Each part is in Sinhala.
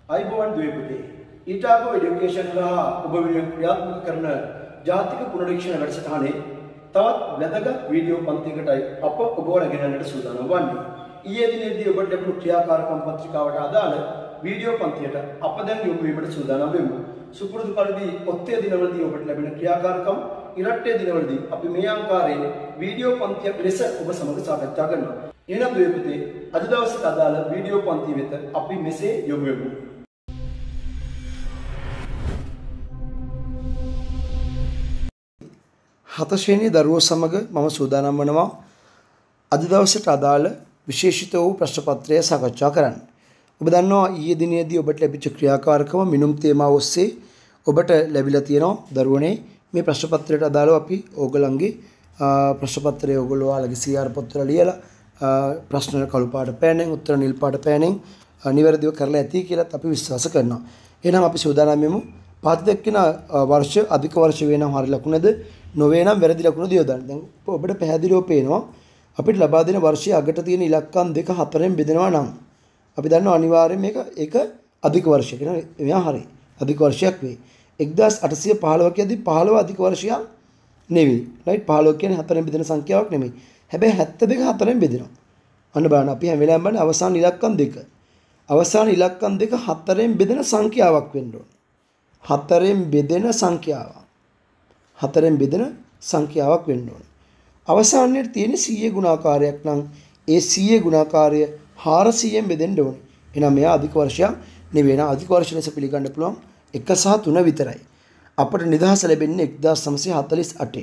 අයිබෝවන් ද්වීපතේ ඊටාගෝ එඩියුකේෂන් හරහා ඔබ වෙනුවෙන් ක්‍රියාත්මක කරන ජාතික පුනරීක්ෂණ වැඩසටහනේ තවත් වැදගත් වීඩියෝ පන්තියකටයි අප ඔබව රැගෙනන්නට සූදානම් වන්නේ. ඊයේ දිනේදී ඔබට ලැබුණු ක්‍රියාකාරකම් පත්‍රිකාවට අදාළ වීඩියෝ පන්තියට අප දැන් යොමු වීමට සූදානම් වෙමු. සුපුරුදු පරිදි ඔත්තේ දිනවලදී ඔබට ලැබෙන ක්‍රියාකාරකම් ඉරට්ටේ දිනවලදී අපි මේ ආකාරයෙන් වීඩියෝ පන්තියක් ලෙස ඔබ සමග සාකච්ඡා කරනවා. එහෙනම් ද්වීපතේ අද දවසේ අදාළ වීඩියෝ පන්තිය වෙත අපි මෙසේ යොමු වෙමු. හත ශ්‍රේණියේ දරුවෝ සමග මම සූදානම් වනවා අද දවසට අදාළ විශේෂිත වූ ප්‍රශ්න පත්‍රය සාකච්ඡා කරන්න. ඔබ දන්නවා ඊයේ දිනේදී ඔබට ලැබිච්ච ක්‍රියාකාරකම මිනුම් තේමාව ඔස්සේ ඔබට ලැබිලා තියෙනවා දරුවනේ. මේ ප්‍රශ්න පත්‍රයට අදාළව අපි ඕගොල්ලන්ගේ ප්‍රශ්න පත්‍රය ඕගොල්ලෝ ඔයාලගේ CR පොත්වල ලියලා ප්‍රශ්න කළු පාට පෑනෙන් උත්තර නිල් පාට පෑනෙන් නිවැරදිව කරලා ඇති කියලාත් අපි විශ්වාස කරනවා. එහෙනම් අපි සූදානම් වෙමු. පහත දක්වන වර්ෂ අධික වර්ෂ වේ නම් හරි ලකුණද නොවේ නම් වැරදි ලකුණද යොදන්න. දැන් ඔබට පැහැදිලිව පේනවා අපිට ලබා දෙන වර්ෂයේ අගට තියෙන ඉලක්කම් දෙක හතරෙන් බෙදෙනවා නම් අපි දන්නවා අනිවාර්යයෙන් මේක එක අධික වර්ෂයක්. එනවා හරි. අධික වර්ෂයක් වේ. 1815 කියද්දි 15 අධික වර්ෂයක් නෙවෙයි. රයිට් 15 කියන්නේ හතරෙන් බෙදෙන සංඛ්‍යාවක් නෙමෙයි. හැබැයි 72 හතරෙන් බෙදෙනවා. අන්න බලන්න අපි හැම වෙලාවෙම බලන්නේ අවසාන ඉලක්කම් දෙක. අවසාන ඉලක්කම් දෙක හතරෙන් බෙදෙන සංඛ්‍යාවක් වෙන්න ඕනේ. හතරෙන් බෙදෙන සංඛ්‍යාවක්. හතරෙන් බෙදෙන සංඛ්‍යාවක් වෙන්න ඕනේ. අවසානයේ තියෙන 100 ගුණාකාරයක් නම් ඒ 100 ගුණාකාරය 400ෙන් බෙදෙන්න ඕනේ. එහෙනම් මෙයා අධික වර්ෂයක් නෙවෙයි නා අධික වර්ෂ ලෙස පිළිගන්න පුළුවන් 1 සහ 3 විතරයි. අපට නිදහස ලැබෙන්නේ 1948.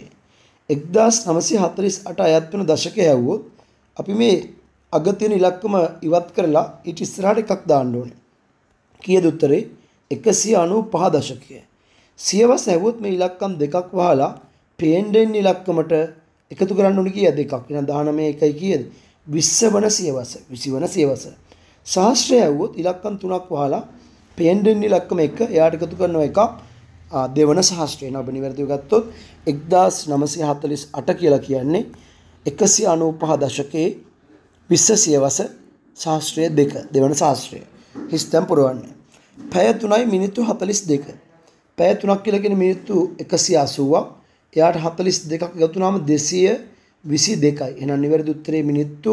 1948 අයත් වෙන දශකය ඇව්වොත් අපි මේ අග තියෙන ඉලක්කම ඉවත් කරලා ඊට ඉස්සරහට එකක් දාන්න ඕනේ. කීයද උත්තරේ? 195 දශකය. සියවස ඇව්වොත් මේ ඉලක්කම් දෙකක් වහලා පේන්ඩෙන් ඉලක්කමට එකතු කරන්න ඕනේ කීයද? එකක්. එහෙනම් 19 එකයි කීයද? 20 වන සියවස. 20 වන සියවස. සහස්‍රය ඇව්වොත් ඉලක්කම් තුනක් වහලා පේන්ඩෙන් ඉලක්කම එක එයාට එකතු කරනවා එකක් දෙවන සහස්‍රය. එනවා ඔබ නිවැරදිව ගත්තොත් 1948 කියලා කියන්නේ 195 දශකයේ 20 සියවස සහස්‍රය දෙක දෙවන සහස්‍රය. හිස්තම් පුරවන්නේ. පැය 3යි මිනිත්තු 42. පැය 3ක් කියලා කියන්නේ මිනිත්තු 180ක්. එයාට 42ක් එකතු වුණාම 222යි. එහෙනම් නිවැරදි උත්තරේ මිනිත්තු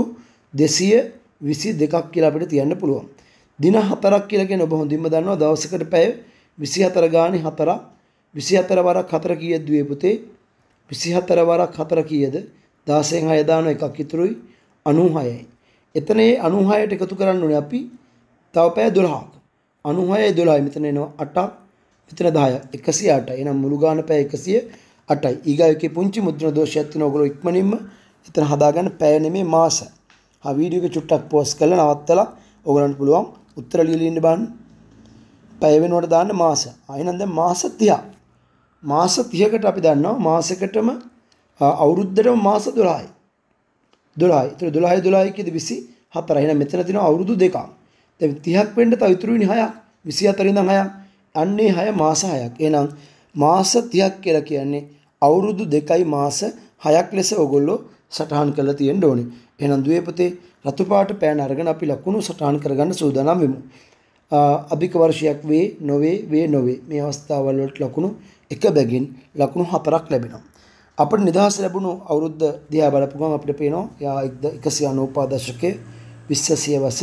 222ක් කියලා අපිට තියන්න පුළුවන්. දින 4ක් කියලා කියන්නේ ඔබ හොඳින්ම දන්නවා දවසකට පැය 24 ගානේ 4ක් 24 වරක් 4 කීයද දුවේ පුතේ? 24 වරක් 4 කීයද? 16න් 6 දාන එකක් ඉතුරුයි 96යි. එතන ඒ 96ට එකතු කරන්න ඕනේ අපි තව පැය 12ක්. 96යි 12යි මෙතන එනවා 8ක් මෙතන 10ක් 108යි. එහෙනම් මුළු ගාන පැය 108යි. ඊගායකේ පුංචි මුද්‍රණ දෝෂයක් තියෙනවා. ඔයගොල්ලෝ ඉක්මනින්ම එතන හදාගන්න පැය නෙමෙයි මාස. වීඩියෝ එක චුට්ටක් පෝස්ට් කරලා නවත්තලා ඔයගොල්ලන්ට පුළුවන් උත්තර ලියලා ඉන්න බලන්න. පැය වෙනකොට දාන්න මාස. එහෙනම් දැන් මාස 30ක්. මාස 30කට අපි දන්නවා මාසෙකටම අවුරුද්දටම මාස 12යි. 12යි. ඒතර 12යි 12යි කියද 24. එහෙනම් මෙතන තියෙනවා අවුරුදු දෙකක්. දැන් 30ක් වෙන්න තව ඉතුරු වෙන්නේ 6ක්. 24 ඉඳන් 6ක්. අන්නේ 6 මාස 6ක්. එහෙනම් මාස 30ක් කියලා කියන්නේ අවුරුදු 2යි මාස 6ක් ලෙස ඔයගොල්ලෝ සටහන් කරලා තියෙන්න ඕනේ. එහෙනම් දුවේ පුතේ රතු පාට පෑන අරගෙන අපි ලකුණු සටහන් කරගන්න සූදානම් වෙමු. අධික වර්ෂයක් වේ නොවේ මේ අවස්ථාවල වලට ලකුණු එක බැගින් ලකුණු 4ක් ලැබෙනවා. අපිට නිදහස ලැබුණු අවුරුද්ද දිහා බලපු ගමන් අපිට පේනවා යා 195 දශකයේ 20 සියවස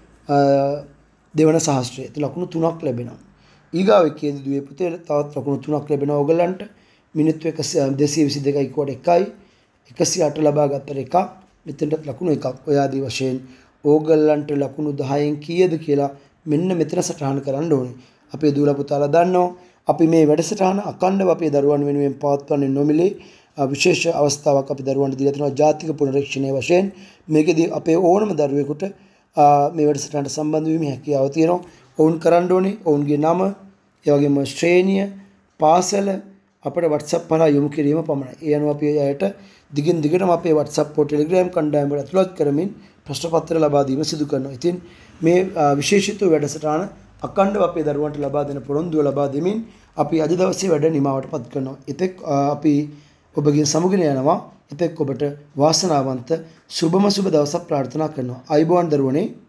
දෙවන සහස්‍රය. ලකුණු 3ක් ලැබෙනවා. ඊගාව එකේදී දුවේ පුතේ තවත් ලකුණු 3ක් ලැබෙනවා ඕගලන්ට. මිනිත්තු 222යි කොට 1යි 108 ලබා ගත්තට එකක්. මෙතනට ලකුණු එකක්. ඔය ආදී වශයෙන් ඕගලන්ට ලකුණු 10න් කීයද කියලා මෙන්න මෙතන සටහන් කරන්න ඕනේ. අපේ දූලා පුතාලා දන්නවා අපි මේ වැඩසටහන අඛණ්ඩව අපේ දරුවන් වෙනුවෙන් පවත්වන්නේ නොමිලේ විශේෂ අවස්ථාවක් අපි දරුවන්ට දීලා තියෙනවා ජාතික පුනරීක්ෂණයේ වශයෙන්. මේකෙදී අපේ ඕනම දරුවෙකුට මේ වැඩසටහනට සම්බන්ධ වීමේ හැකියාව තියෙනවා. ඔවුන් කරන්න ඕනේ ඔවුන්ගේ නම, ඒ වගේම ශ්‍රේණිය, පාසල අපේ WhatsApp හරහා යොමු කිරීම පමණයි. ඒ අනුව අපි අයට දිගින් දිගටම අපේ WhatsApp හෝ Telegram කණ්ඩායමකට ඇතුළත් කරමින් ප්‍රශ්න පත්‍ර ලබා දීම සිදු කරනවා. ඉතින් මේ විශේෂිත වැඩසටහන අඛණ්ඩව අපේ දරුවන්ට ලබා දෙන පොරොන්දුව ලබා දෙමින් අපි අද දවසේ වැඩ නිමාවට පත් කරනවා. එතෙක් අපි ඔබගෙන් සමුගෙන යනවා. එතෙක් ඔබට වාසනාවන්ත සුබම සුබ දවසක් ප්‍රාර්ථනා කරනවා. අයිබෝන් දරුවනේ.